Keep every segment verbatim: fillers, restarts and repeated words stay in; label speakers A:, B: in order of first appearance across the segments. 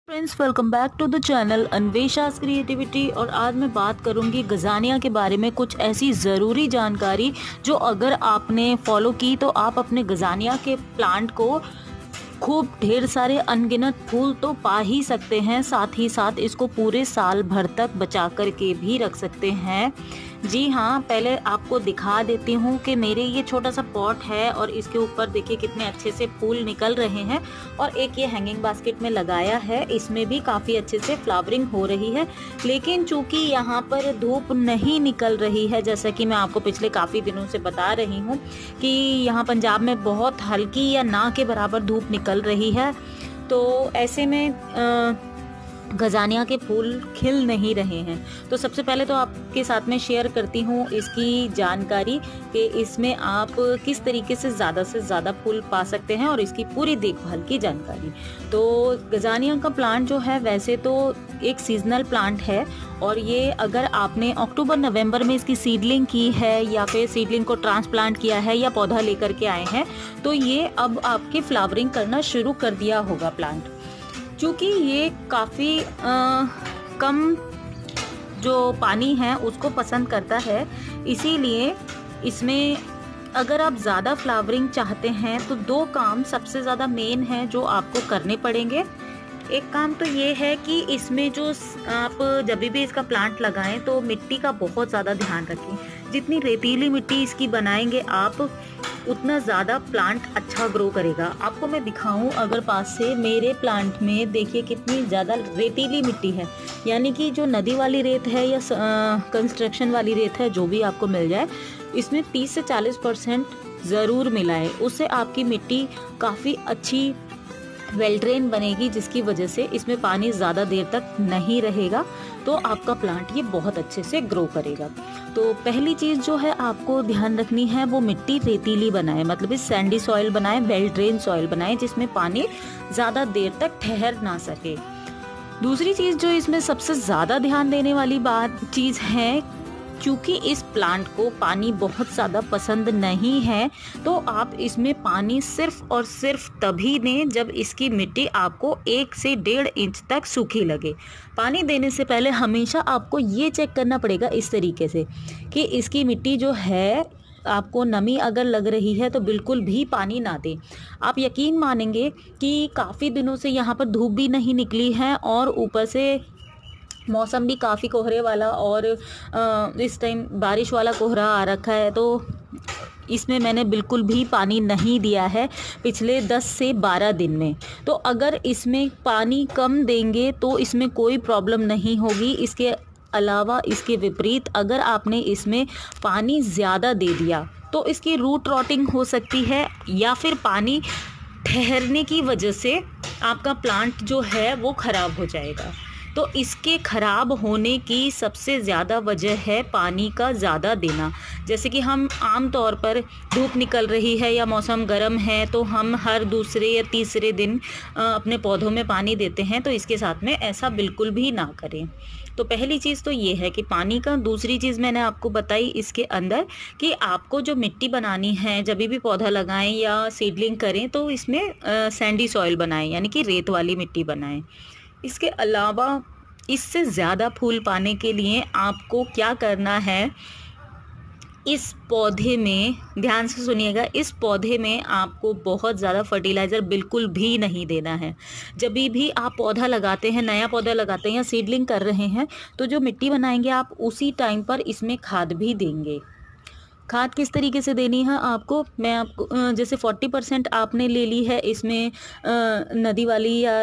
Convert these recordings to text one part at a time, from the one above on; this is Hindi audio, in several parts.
A: Friends, welcome back to the channel Anvesha's creativity. और आज मैं बात करूंगी गजानिया के बारे में, कुछ ऐसी ज़रूरी जानकारी जो अगर आपने फॉलो की तो आप अपने गजानिया के प्लांट को खूब ढेर सारे अनगिनत फूल तो पा ही सकते हैं, साथ ही साथ इसको पूरे साल भर तक बचा कर के भी रख सकते हैं। जी हाँ, पहले आपको दिखा देती हूँ कि मेरे ये छोटा सा पॉट है और इसके ऊपर देखिए कितने अच्छे से फूल निकल रहे हैं। और एक ये हैंगिंग बास्केट में लगाया है, इसमें भी काफ़ी अच्छे से फ्लावरिंग हो रही है। लेकिन चूंकि यहाँ पर धूप नहीं निकल रही है, जैसा कि मैं आपको पिछले काफ़ी दिनों से बता रही हूँ कि यहाँ पंजाब में बहुत हल्की या ना के बराबर धूप निकल रही है, तो ऐसे में आ, गजानिया के फूल खिल नहीं रहे हैं। तो सबसे पहले तो आपके साथ में शेयर करती हूँ इसकी जानकारी कि इसमें आप किस तरीके से ज़्यादा से ज़्यादा फूल पा सकते हैं और इसकी पूरी देखभाल की जानकारी। तो गजानिया का प्लांट जो है वैसे तो एक सीजनल प्लांट है, और ये अगर आपने अक्टूबर नवंबर में इसकी सीडलिंग की है या फिर सीडलिंग को ट्रांसप्लांट किया है या पौधा लेकर के आए हैं, तो ये अब आपकी फ्लावरिंग करना शुरू कर दिया होगा प्लांट। चूँकि ये काफ़ी कम जो पानी है उसको पसंद करता है, इसीलिए इसमें अगर आप ज़्यादा फ्लावरिंग चाहते हैं तो दो काम सबसे ज़्यादा मेन हैं जो आपको करने पड़ेंगे। एक काम तो ये है कि इसमें जो आप जब भी इसका प्लांट लगाएं तो मिट्टी का बहुत ज़्यादा ध्यान रखें। जितनी रेतीली मिट्टी इसकी बनाएंगे आप, उतना ज़्यादा प्लांट अच्छा ग्रो करेगा। आपको मैं दिखाऊं अगर पास से, मेरे प्लांट में देखिए कितनी ज़्यादा रेतीली मिट्टी है, यानी कि जो नदी वाली रेत है या कंस्ट्रक्शन वाली रेत है, जो भी आपको मिल जाए, इसमें तीस से चालीस परसेंट ज़रूर मिला है। उससे आपकी मिट्टी काफ़ी अच्छी वेल ड्रेन बनेगी, जिसकी वजह से इसमें पानी ज़्यादा देर तक नहीं रहेगा, तो आपका प्लांट ये बहुत अच्छे से ग्रो करेगा। तो पहली चीज़ जो है आपको ध्यान रखनी है वो मिट्टी रेतीली बनाए, मतलब इस सैंडी सॉइल बनाए, वेल ड्रेन सॉइल बनाए, जिसमें पानी ज़्यादा देर तक ठहर ना सके। दूसरी चीज़ जो इसमें सबसे ज़्यादा ध्यान देने वाली बात चीज़ है, क्योंकि इस प्लांट को पानी बहुत ज़्यादा पसंद नहीं है, तो आप इसमें पानी सिर्फ और सिर्फ तभी दें जब इसकी मिट्टी आपको एक से डेढ़ इंच तक सूखी लगे। पानी देने से पहले हमेशा आपको ये चेक करना पड़ेगा इस तरीके से कि इसकी मिट्टी जो है, आपको नमी अगर लग रही है तो बिल्कुल भी पानी ना दें। आप यकीन मानेंगे कि काफ़ी दिनों से यहाँ पर धूप भी नहीं निकली है और ऊपर से मौसम भी काफ़ी कोहरे वाला और इस टाइम बारिश वाला कोहरा आ रखा है, तो इसमें मैंने बिल्कुल भी पानी नहीं दिया है पिछले दस से बारह दिन में। तो अगर इसमें पानी कम देंगे तो इसमें कोई प्रॉब्लम नहीं होगी। इसके अलावा इसके विपरीत अगर आपने इसमें पानी ज़्यादा दे दिया तो इसकी रूट रॉटिंग हो सकती है, या फिर पानी ठहरने की वजह से आपका प्लांट जो है वो ख़राब हो जाएगा। तो इसके ख़राब होने की सबसे ज़्यादा वजह है पानी का ज़्यादा देना। जैसे कि हम आम तौर पर धूप निकल रही है या मौसम गर्म है तो हम हर दूसरे या तीसरे दिन अपने पौधों में पानी देते हैं, तो इसके साथ में ऐसा बिल्कुल भी ना करें। तो पहली चीज़ तो ये है कि पानी का। दूसरी चीज़ मैंने आपको बताई इसके अंदर कि आपको जो मिट्टी बनानी है, जब भी पौधा लगाएं या सीडलिंग करें, तो इसमें सैंडी सॉइल बनाएं, यानी कि रेत वाली मिट्टी बनाएं। इसके अलावा इससे ज़्यादा फूल पाने के लिए आपको क्या करना है, इस पौधे में ध्यान से सुनिएगा, इस पौधे में आपको बहुत ज़्यादा फर्टिलाइज़र बिल्कुल भी नहीं देना है। जब भी आप पौधा लगाते हैं, नया पौधा लगाते हैं या सीडलिंग कर रहे हैं, तो जो मिट्टी बनाएंगे आप उसी टाइम पर इसमें खाद भी देंगे। खाद किस तरीके से देनी है आपको, मैं आपको जैसे चालीस परसेंट आपने ले ली है इसमें नदी वाली या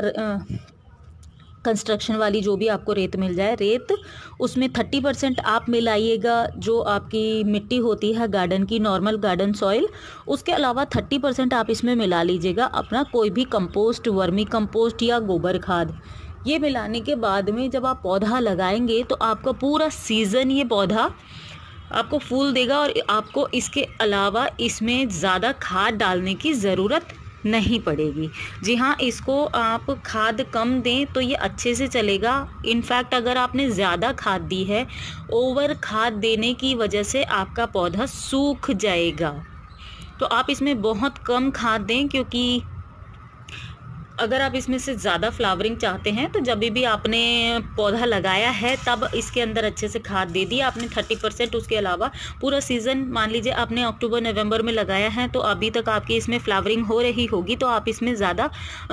A: कंस्ट्रक्शन वाली जो भी आपको रेत मिल जाए रेत, उसमें तीस परसेंट आप मिलाइएगा जो आपकी मिट्टी होती है गार्डन की, नॉर्मल गार्डन सॉइल। उसके अलावा तीस परसेंट आप इसमें मिला लीजिएगा अपना कोई भी कंपोस्ट, वर्मी कंपोस्ट या गोबर खाद। ये मिलाने के बाद में जब आप पौधा लगाएंगे तो आपका पूरा सीज़न ये पौधा आपको फूल देगा, और आपको इसके अलावा इसमें ज़्यादा खाद डालने की ज़रूरत नहीं पड़ेगी। जी हाँ, इसको आप खाद कम दें तो ये अच्छे से चलेगा। इनफैक्ट अगर आपने ज़्यादा खाद दी है, ओवर खाद देने की वजह से आपका पौधा सूख जाएगा। तो आप इसमें बहुत कम खाद दें, क्योंकि अगर आप इसमें से ज़्यादा फ्लावरिंग चाहते हैं तो जब भी आपने पौधा लगाया है तब इसके अंदर अच्छे से खाद दे दी आपने थर्टी परसेंट। उसके अलावा पूरा सीज़न मान लीजिए आपने अक्टूबर नवंबर में लगाया है तो अभी तक आपकी इसमें फ्लावरिंग हो रही होगी, तो आप इसमें ज़्यादा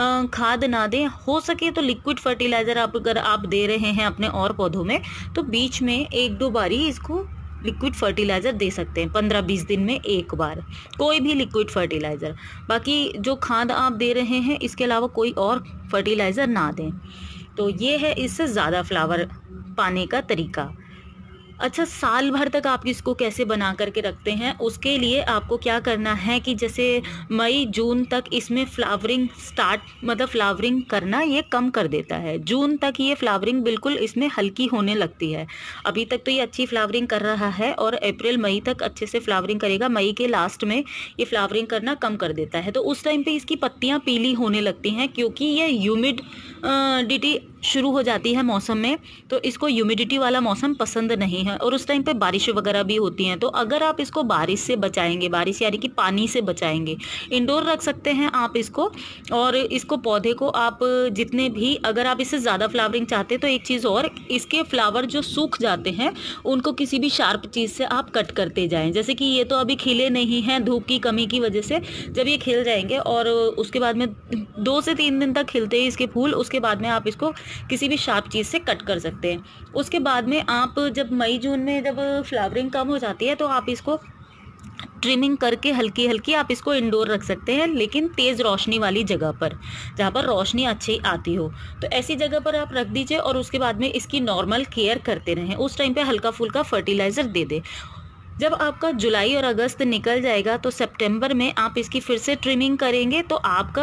A: खाद ना दें। हो सके तो लिक्विड फर्टिलाइज़र आप अगर आप दे रहे हैं अपने और पौधों में तो बीच में एक दो बारी इसको लिक्विड फर्टिलाइज़र दे सकते हैं, पंद्रह बीस दिन में एक बार कोई भी लिक्विड फर्टिलाइज़र। बाकी जो खाद आप दे रहे हैं इसके अलावा कोई और फर्टिलाइज़र ना दें। तो ये है इससे ज़्यादा फ्लावर पाने का तरीका। अच्छा, साल भर तक आप इसको कैसे बना करके रखते हैं, उसके लिए आपको क्या करना है कि जैसे मई जून तक इसमें फ्लावरिंग स्टार्ट मतलब फ्लावरिंग करना ये कम कर देता है। जून तक ये फ्लावरिंग बिल्कुल इसमें हल्की होने लगती है। अभी तक तो ये अच्छी फ्लावरिंग कर रहा है और अप्रैल मई तक अच्छे से फ्लावरिंग करेगा। मई के लास्ट में ये फ्लावरिंग करना कम कर देता है। तो उस टाइम पे इसकी पत्तियाँ पीली होने लगती हैं क्योंकि ये ह्यूमिड डिटी शुरू हो जाती है मौसम में, तो इसको ह्यूमिडिटी वाला मौसम पसंद नहीं है और उस टाइम पे बारिश वगैरह भी होती हैं। तो अगर आप इसको बारिश से बचाएंगे, बारिश यानी कि पानी से बचाएंगे, इंडोर रख सकते हैं आप इसको। और इसको पौधे को आप जितने भी, अगर आप इससे ज़्यादा फ्लावरिंग चाहते हैं तो एक चीज़ और, इसके फ्लावर जो सूख जाते हैं उनको किसी भी शार्प चीज़ से आप कट करते जाएँ। जैसे कि ये तो अभी खिले नहीं हैं धूप की कमी की वजह से, जब ये खिल जाएंगे और उसके बाद में दो से तीन दिन तक खिलते हैं इसके फूल, उसके बाद में आप इसको किसी भी शार्प चीज़ से कट कर सकते हैं। उसके बाद में आप जब मई जून में जब फ्लावरिंग कम हो जाती है तो आप इसको ट्रिमिंग करके हल्की हल्की आप इसको इंडोर रख सकते हैं, लेकिन तेज़ रोशनी वाली जगह पर, जहाँ पर रोशनी अच्छी आती हो, तो ऐसी जगह पर आप रख दीजिए और उसके बाद में इसकी नॉर्मल केयर करते रहें। उस टाइम पे हल्का फुल्का फर्टिलाइज़र दे दें। जब आपका जुलाई और अगस्त निकल जाएगा तो सितंबर में आप इसकी फिर से ट्रिमिंग करेंगे तो आपका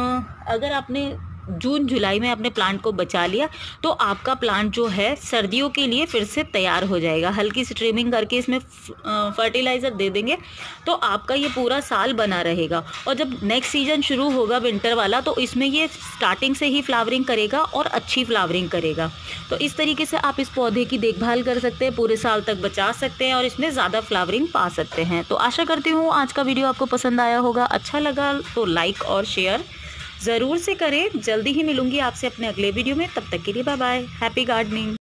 A: अगर आपने जून जुलाई में अपने प्लांट को बचा लिया तो आपका प्लांट जो है सर्दियों के लिए फिर से तैयार हो जाएगा। हल्की सी ट्रिमिंग करके इसमें फर्टिलाइज़र दे देंगे तो आपका ये पूरा साल बना रहेगा। और जब नेक्स्ट सीजन शुरू होगा विंटर वाला तो इसमें ये स्टार्टिंग से ही फ्लावरिंग करेगा और अच्छी फ्लावरिंग करेगा। तो इस तरीके से आप इस पौधे की देखभाल कर सकते हैं, पूरे साल तक बचा सकते हैं और इसमें ज़्यादा फ्लावरिंग पा सकते हैं। तो आशा करती हूँ आज का वीडियो आपको पसंद आया होगा। अच्छा लगा तो लाइक और शेयर ज़रूर से करें। जल्दी ही मिलूंगी आपसे अपने अगले वीडियो में, तब तक के लिए बाय बाय, हैप्पी गार्डनिंग।